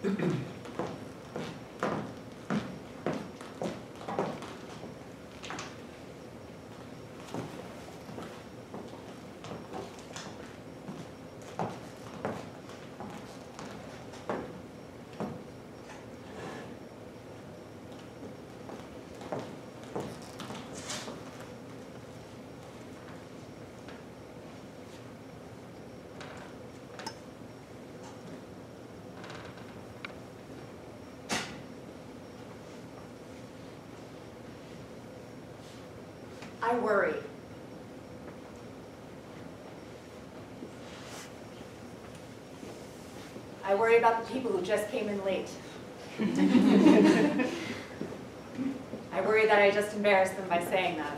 I worry. I worry about the people who just came in late. I worry that I just embarrassed them by saying that.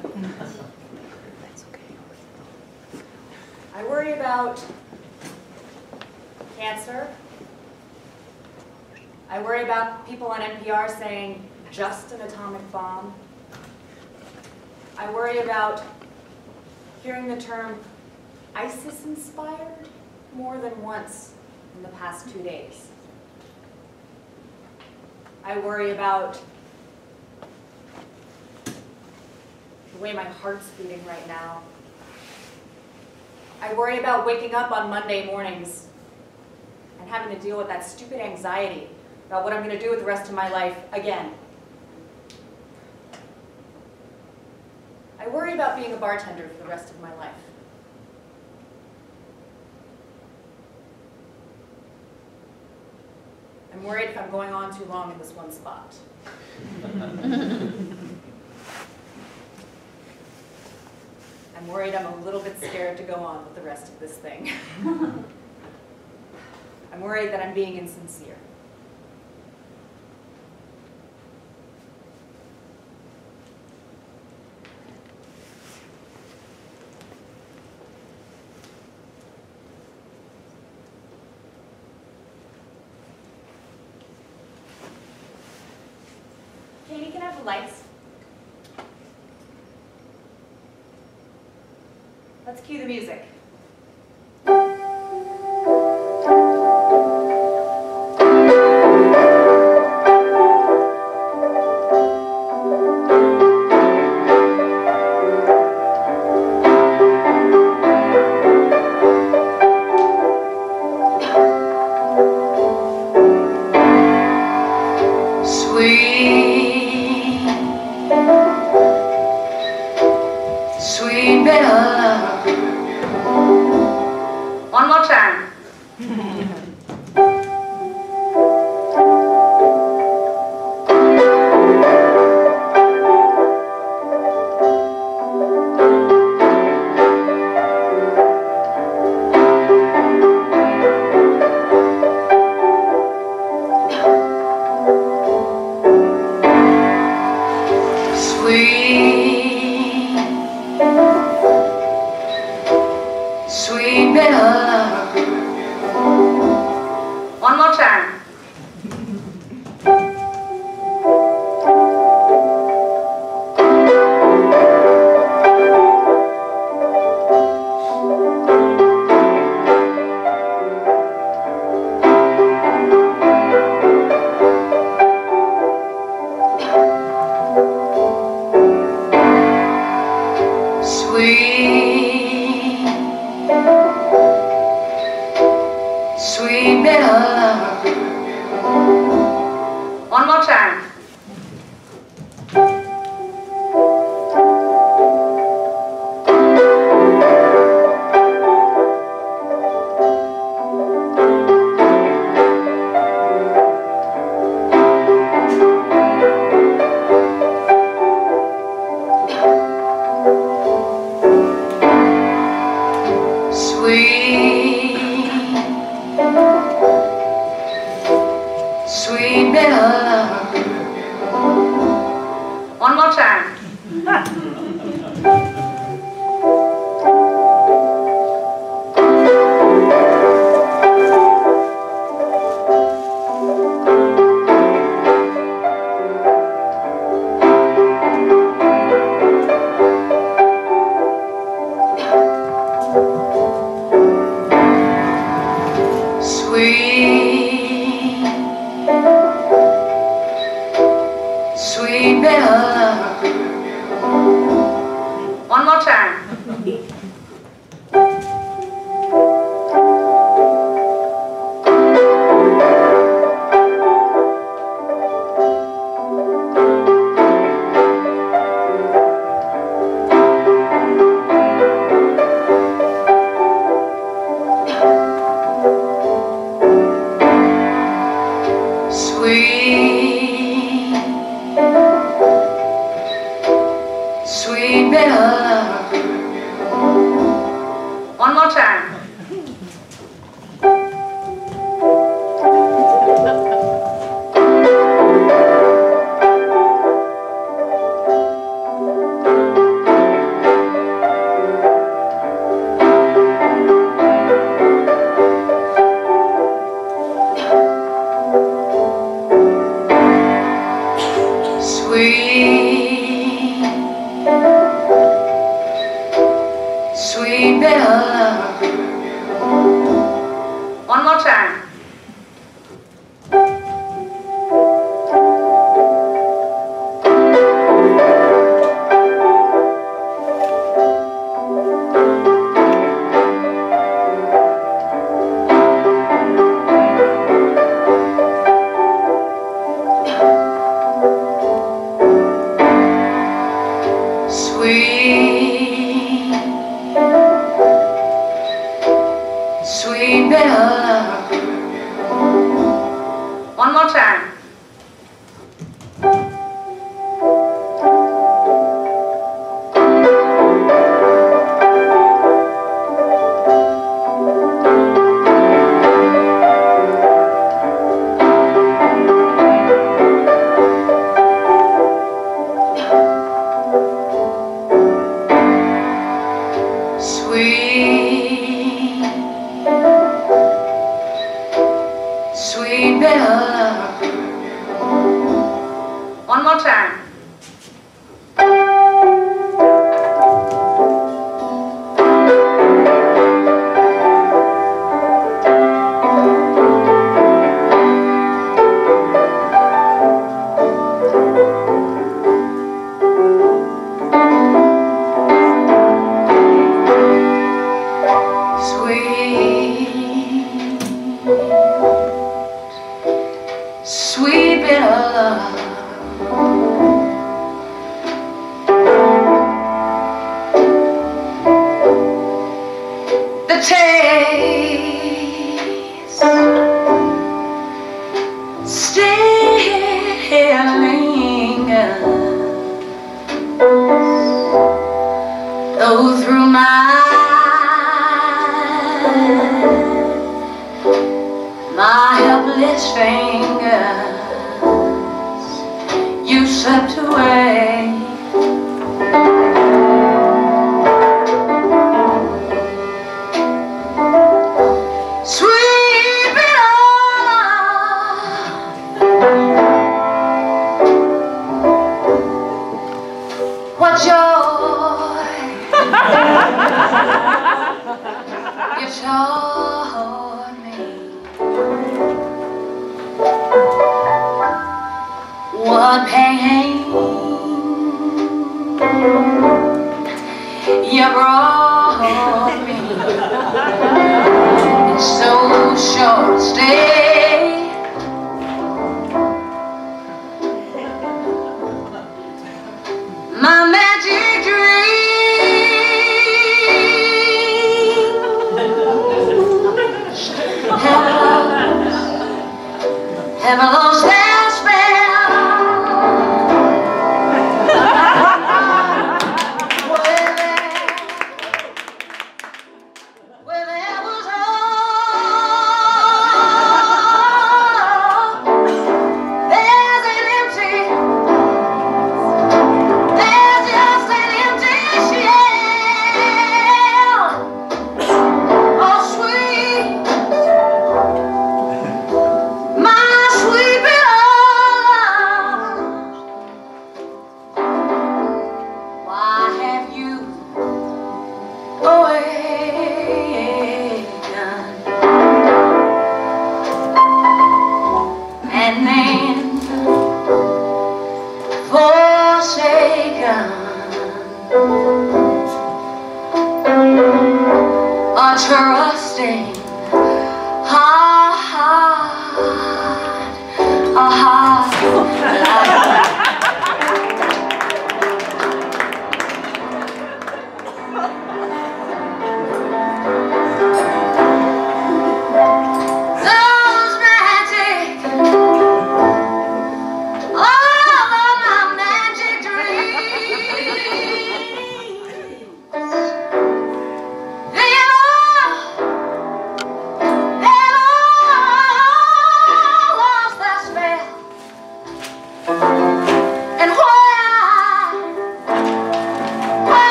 I worry about cancer. I worry about people on NPR saying, just an atomic bomb. I worry about hearing the term ISIS-inspired more than once in the past 2 days. I worry about the way my heart's beating right now. I worry about waking up on Monday mornings and having to deal with that stupid anxiety about what I'm going to do with the rest of my life again. I worry about being a bartender for the rest of my life. I'm worried if I'm going on too long in this one spot. I'm worried I'm a little bit scared to go on with the rest of this thing. I'm worried that I'm being insincere. Katie, can I have the lights? Let's cue the music. more time. Sweet bitter love. One more time. Sweet bitter love. One more time. Sweet bitter love. One more time. Sweet bitter love. One more time. Sweet bitter love. The taste still lingers, though through my helpless fingers you slipped away. Sweet bitter love. What joy you taught me. What pain you brought me in so short a stay. My magic dreams have lost their spell. Where there was hope, there's an empty, there's just an empty shell. Oh, sweet, my sweet bitter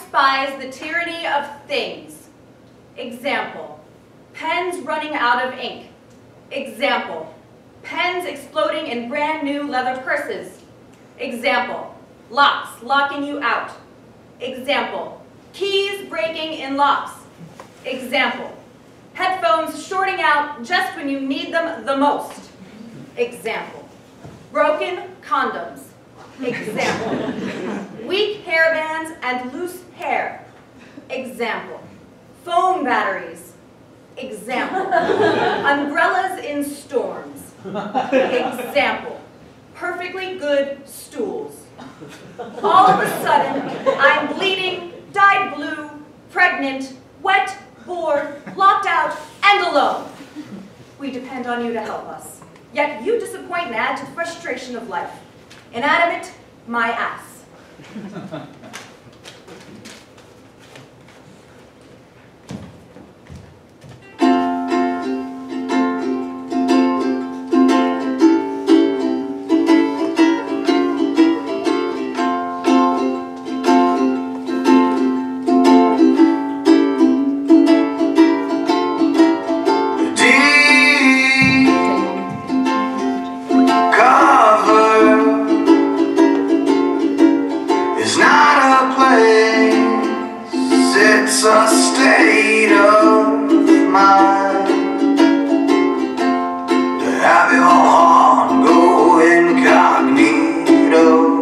despise the tyranny of things. Example, pens running out of ink. Example, pens exploding in brand new leather purses. Example, locks locking you out. Example, keys breaking in locks. Example, headphones shorting out just when you need them the most. Example, broken condoms. Example, weak hairbands and loose hair. Example, phone batteries. Example, umbrellas in storms. Example, perfectly good stools. All of a sudden, I'm bleeding, dyed blue, pregnant, wet, bored, locked out, and alone. We depend on you to help us. Yet you disappoint and add to the frustration of life. Inanimate, my ass. It's a state of mind to have your heart go incognito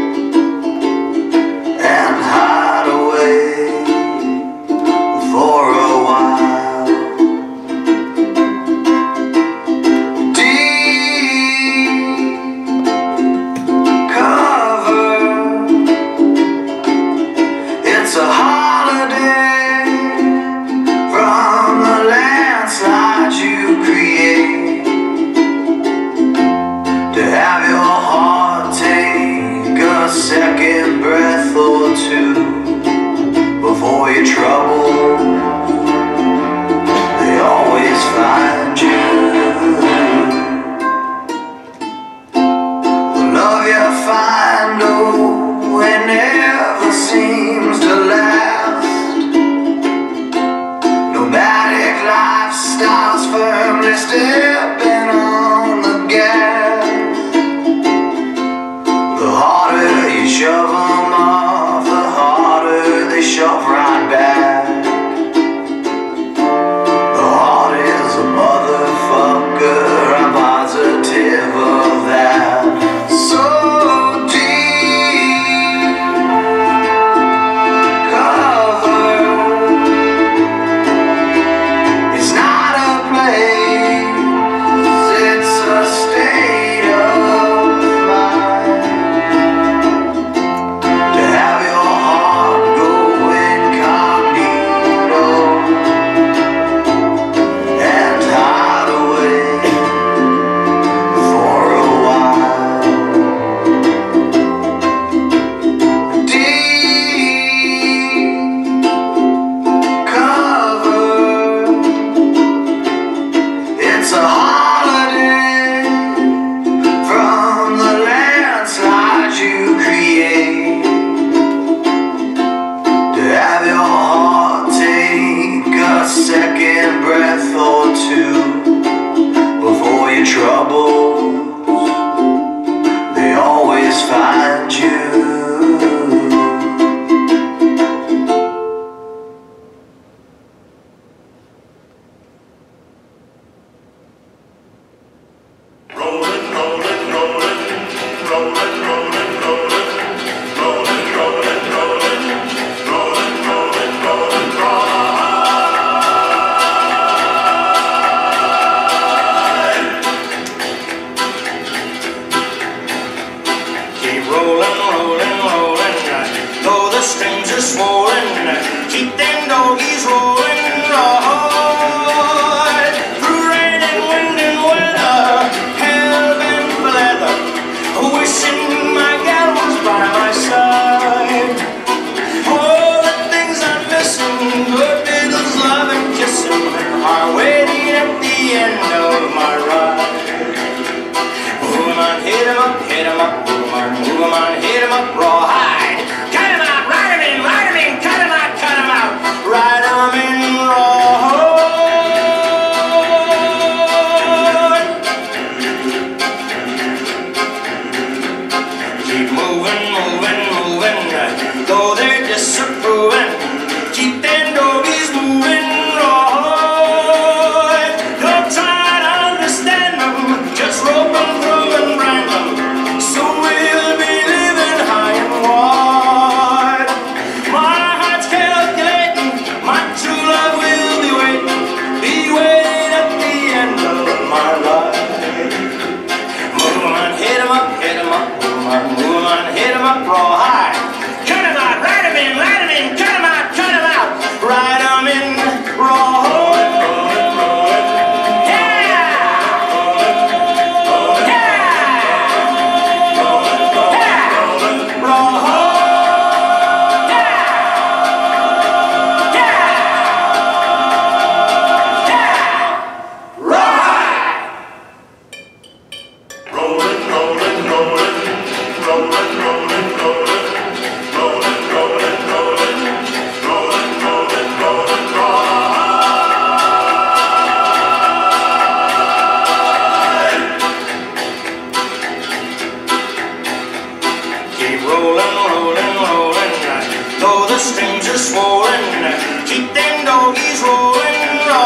and hide away for a while. Deep cover, it's a holiday from the landslide you create, to have your heart take a second breath or two before your trouble, they always find you. The love you find, oh, it never seems to last. Nomadic lifestyles firmly stepping on the gas. The harder you shove them off, the harder they shove right back. The heart is a motherfucker, I'm positive of that. So deep cover, it's not a place, it's a state of mind to have your heart go incognito and hide away for a while. Deep cover, it's a holiday from the landslide you create, to have your heart take a second breath or two before your troubles, they always find you. Keep rolling, rolling, rolling, though the strings are swollen, keep them doggies rolling, right. Through rain and wind and weather, hell-bent for leather, wishing my gal was by my side. All the things I'm missing, good little love and kissing, are waiting at the end of my ride. Move 'em on, hit 'em up, hit 'em up, move 'em on, hit 'em up, rawhide. Cut 'em out, ride 'em in, cut 'em swollen. Keep them doggies rolling.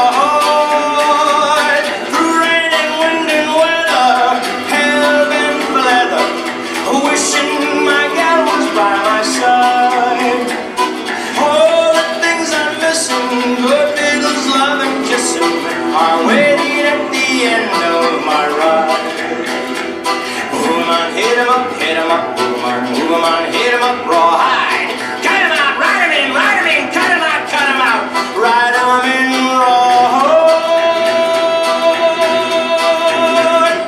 Right. Through rain and wind and weather, hell-bent for leather, wishing my gal was by my side. All the things I'm missing, good little love and kissing, are waiting at the end of my ride. Move 'em on, hit 'em up, hit 'em up, move 'em on, hit 'em up, rawhide. Cut 'em out, ride 'em in, cut 'em out, ride 'em in, rawhide.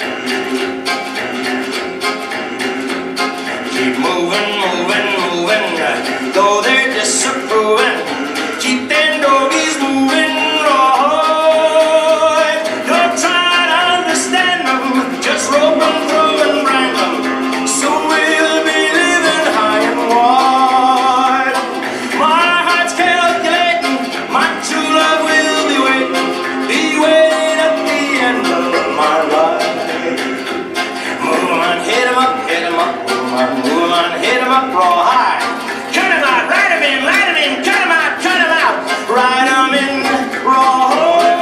Keep moving, moving, moving, though they're disapproving. Keep them doggies moving, rawhide. Don't try to understand them, just rope 'em through and brand them. Soon we'll be living high and wide. My heart's calculating, my true love will be waiting at the end of my ride. Move 'em on, hit 'em up, move 'em on, hit 'em up, rawhide. Cut 'em out, ride 'em in, cut 'em out, ride 'em in, rawhide.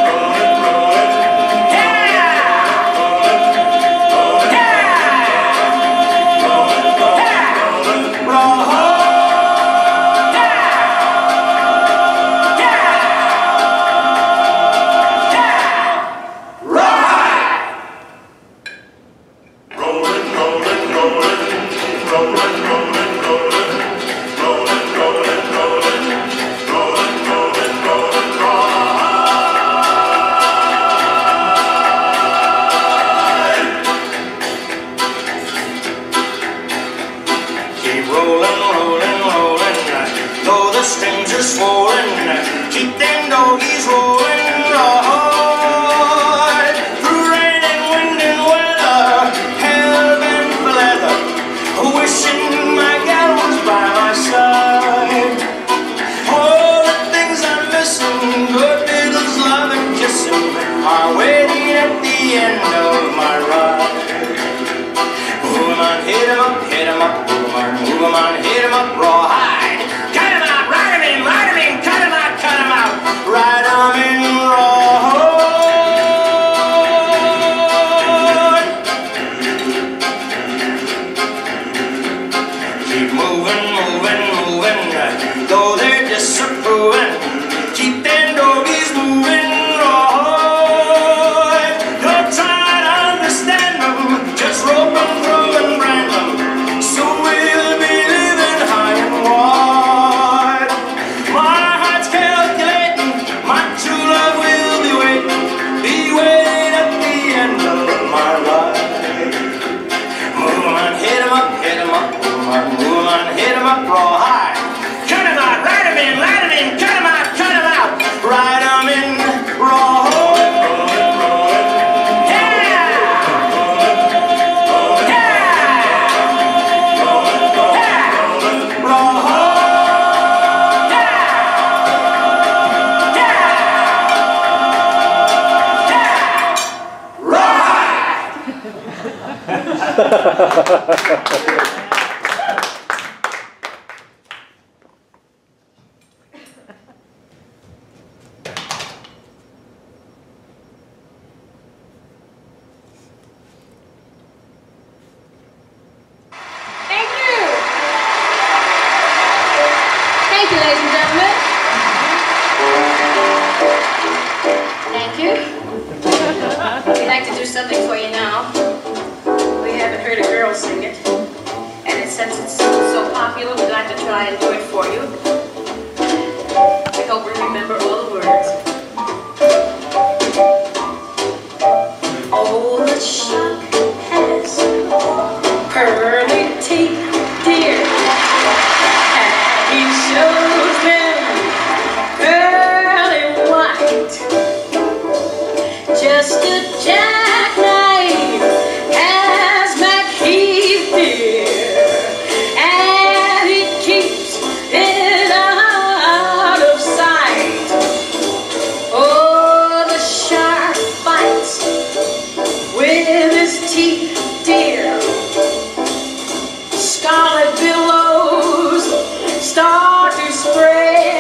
Keep rolling, rolling, rolling, though the strings are swollen. Keep them doggies rolling, rawhide. Through rain and wind and weather, hell-bent for leather, wishing my gal was by my side. All the things I'm missing, good little love and kissing, are waiting at the end of my ride. Move 'em on, hit 'em up, move 'em on, hit 'em up, rawhide. Cut 'em out, ride 'em in, cut 'em out, ride 'em in, rawhide. Keep moving, moving, moving, though they're disapproving. Keep them doggies moving, rawhide. Don't try to understand them, just rope 'em through and brand them. Soon we'll be living high and wide. My heart's calculating, my true love will be waiting at the end of my ride. Move 'em on, hit 'em up, move 'em on, hit 'em up, rawhide. Cut 'em out, ride 'em in, cut 'em out, ride 'em in, rawhide. Thank you, ladies and gentlemen. Thank you. We'd like to do something for you now. We haven't heard a girl sing it, and since it's so popular, we'd like to try and do it for you. We hope we remember all the words. Oh, the shark has pearly teeth, dear. He shows them pearly white, just a jackknife has McKeith dear, and he keeps it out of sight. Oh, the shark bites with his teeth dear, scarlet billows start to spray.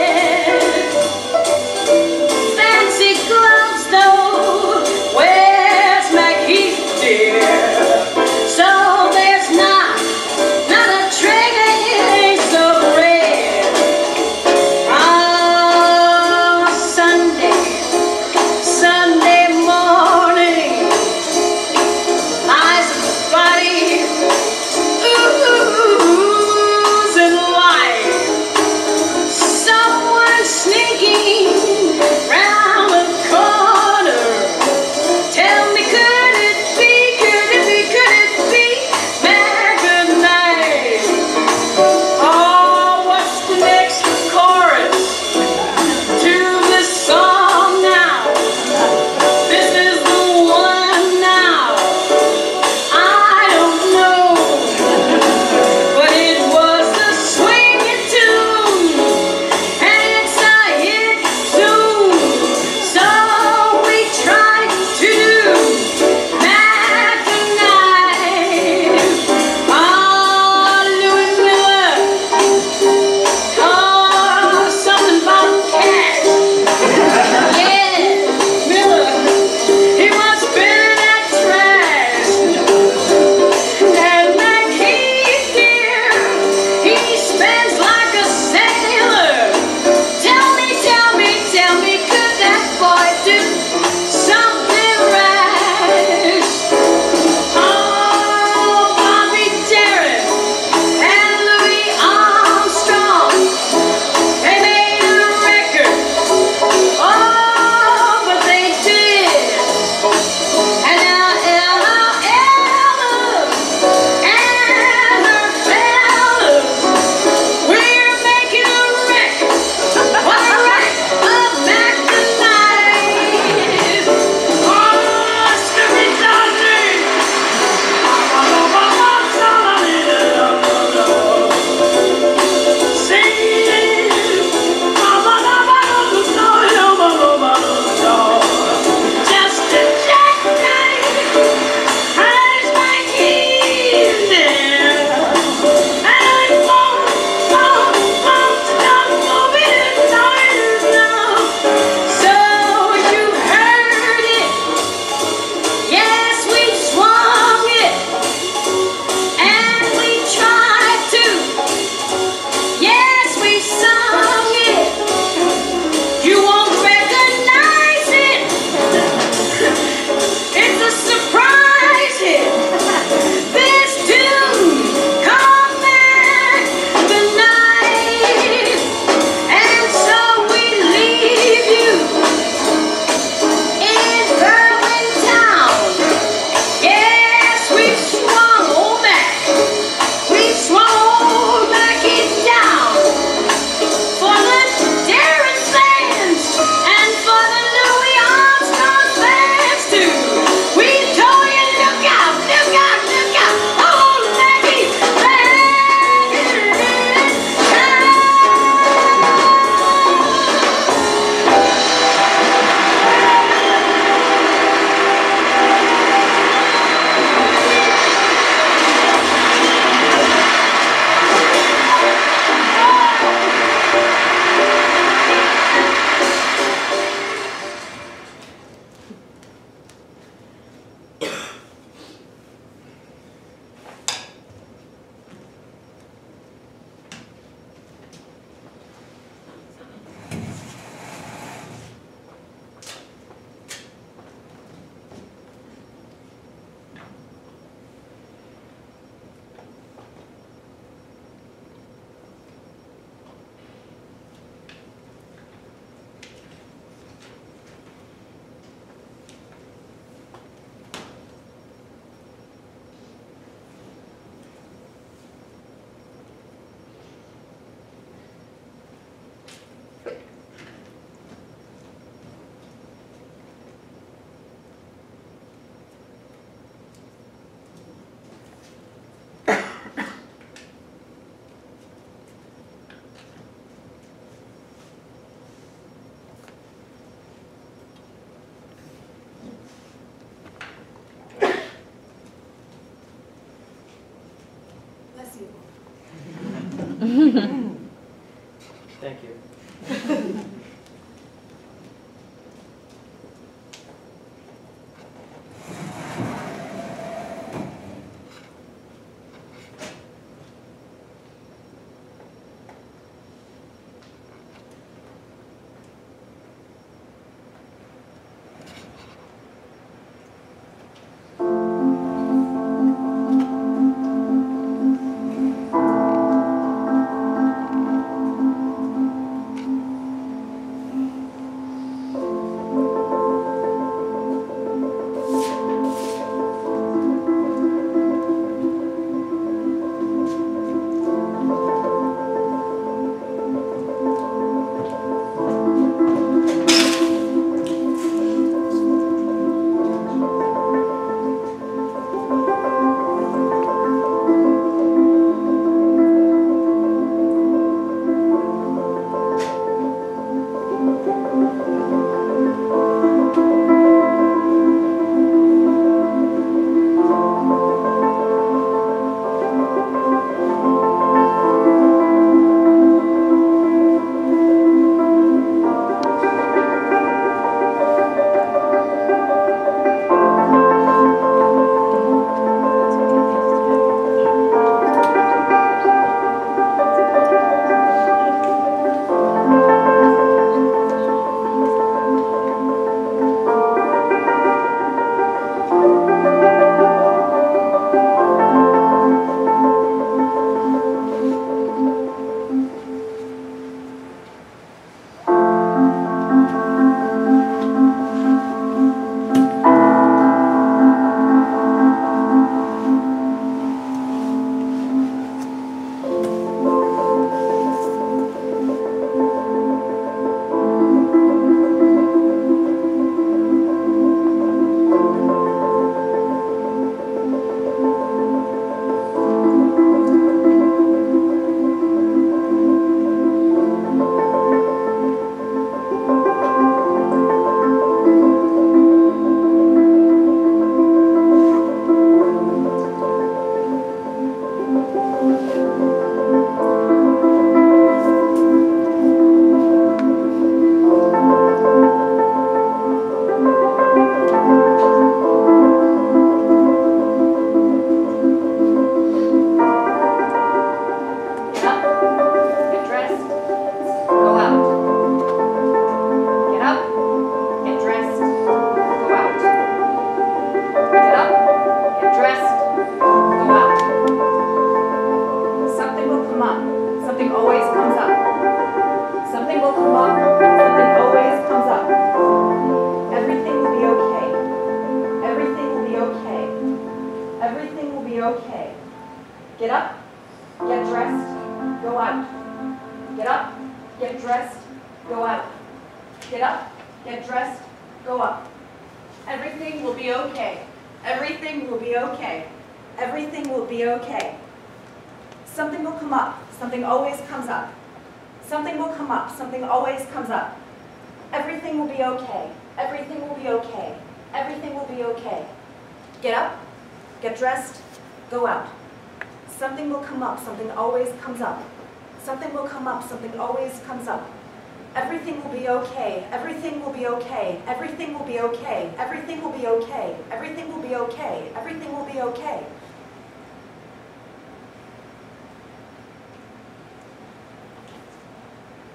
Thank you.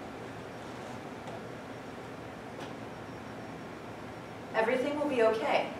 Everything will be okay.